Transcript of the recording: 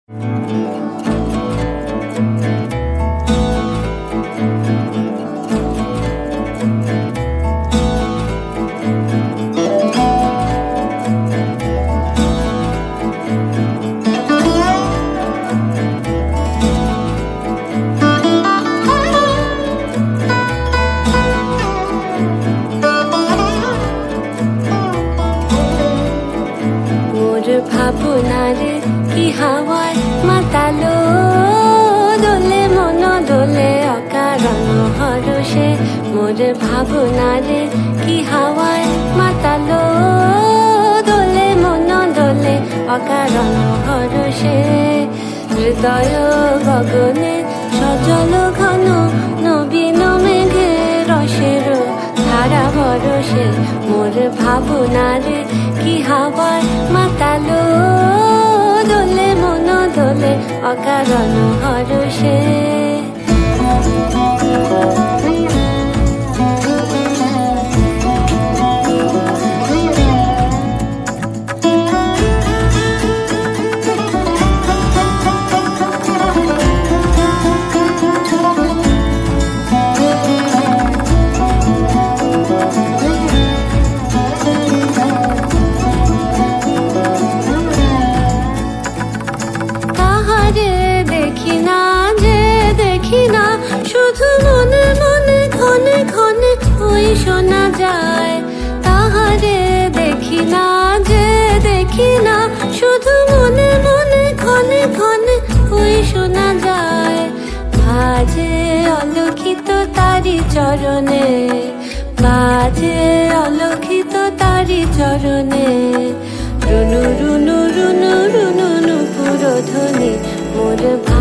ভাবনারে কি হাওয়ায় মাতালো দোলে মন দোলে অকারণ হরষে মোর ভাবনারে কি হাওয়ায় মাতালো দোলে মন দোলে অকারণ হরষে হৃদয় গগনে সজল ঘন নবীন মেঘে রসের ধারা বরষে মোর ভাবনারে কি হাওয়ায় মাতালো দোলে মন দোলে অকারণ হরষে শুধু মনে মনে ক্ষণে ক্ষণে ওই শোনা যায় তাহারে দেখি না যে দেখি না শুধু মনে মনে ক্ষণে ক্ষণে ওই শোনা যায় বাজে অলক্ষিত তারি চরণে বাজে অলক্ষিত তারি চরণে রুনু রুনু রুনু রুনু নুপুর ধ্বনি মোর